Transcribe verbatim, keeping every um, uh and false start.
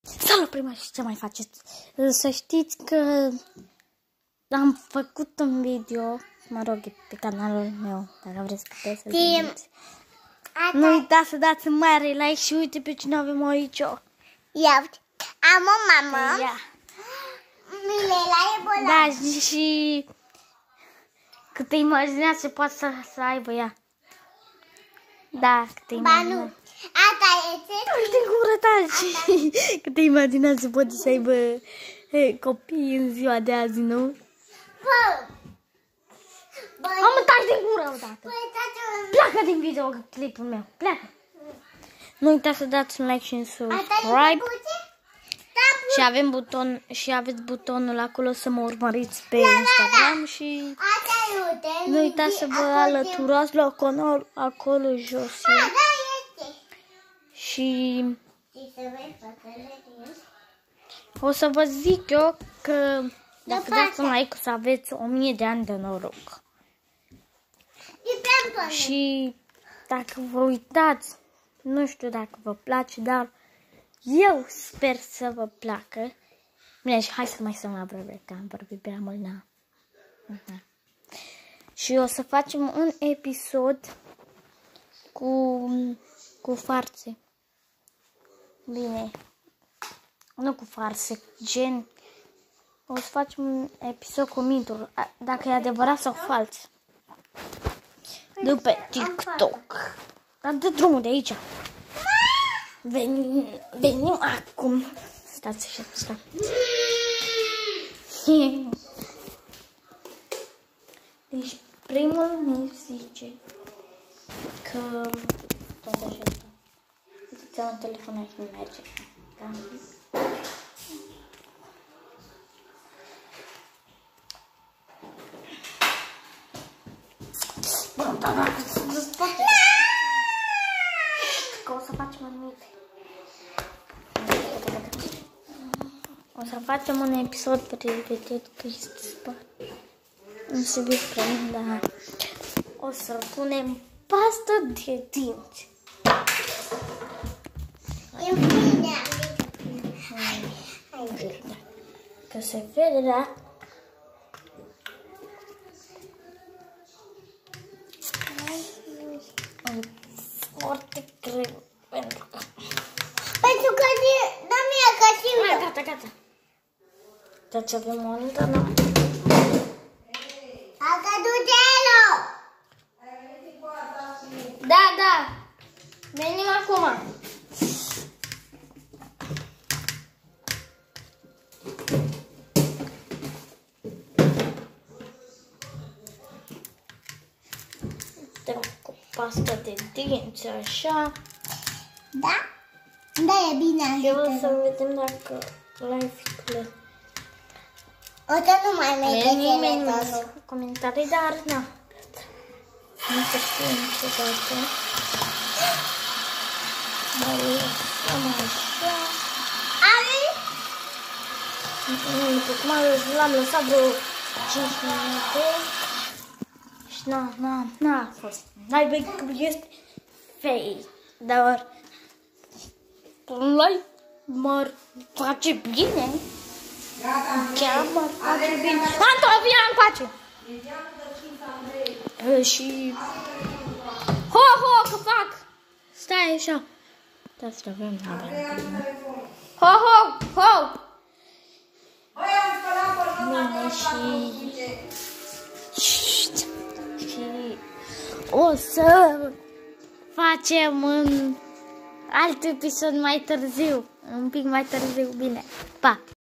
Salut, prima, și ce mai faceți? Să știți că am făcut un video, mă rog, pe canalul meu, dacă vreți puteți să-l vedeți. Nu uitați să dați un mare like și uite pe cine avem aici. Ia uite, am o mamă. Ia. Milela e bolă. Da, și câte imaginați poate să, să aibă ea. Da, câte imaginați. Ba nu, asta este. Uite cum rătați. Câte imaginați poate să aibă he, copii în ziua de azi, nu? Bă! Bă, Am taci din gură odată. Băi, tată, Pleacă din videoclipul meu. Pleacă. Nu uitați să dați un like și un asta subscribe. e bubuțe? Da, Și avem buton și aveți butonul acolo să mă urmăriți pe Instagram și asta e uite. nu uitați să vă alăturați la canal acolo jos. Da, da, este. Și Și să vezi fătele. o să vă zic eu că dacă De dați un față. like o să aveți o mie de ani de noroc. E prea bună. Și dacă vă uitați, nu știu dacă vă place, dar eu sper să vă placă. Bine, și hai să mai stăm la brăbe, că am vorbit prea mult, na. Uh-huh. Și o să facem un episod cu, cu farse. Bine, nu cu farse, gen, o să facem un episod cu mituri, dacă e adevărat sau fals. După TikTok. Dar dă drumul de aici. Venim, venim acum. Stați așa, stai. Deci primul mi zice că tot așa. Zice un telefon aici nu merge. Da? Bă, da, da, să spate. Că o să facem anumite. O să facem un episod pregătit că este spate. Nu se despre mine, dar o să punem pastă de dinți. E bine. Că se vede, da? Foarte greu, pentru că... Pentru că da mie că și Hai, eu. gata, gata. Deci avem o altă, nu? A căzut gelo. Da, da. Venim acum. Dăm cu pasta de dinți, așa. Da? Da, e bine. Eu o ajută. să vedem dacă l-ai fi clar. O să nu mai merge Nimeni nu telefonul. face comentarii, dar na. Nu se știe niciodată. Mai lăsăm așa. Are? Acum l-am lăsat vreo cinci minute. Și na, na, n-a fost. N-ai văzut că este fake. Dar like mă face bine. Chiar mă face bine. Anto, vine încoace. E, și... Ho, ho, că fac. Stai așa. Da, să avem, ho, ho, ho. Bine, și... Șt, și... O să facem un alt episod mai târziu. Un pic mai târziu, bine. Pa!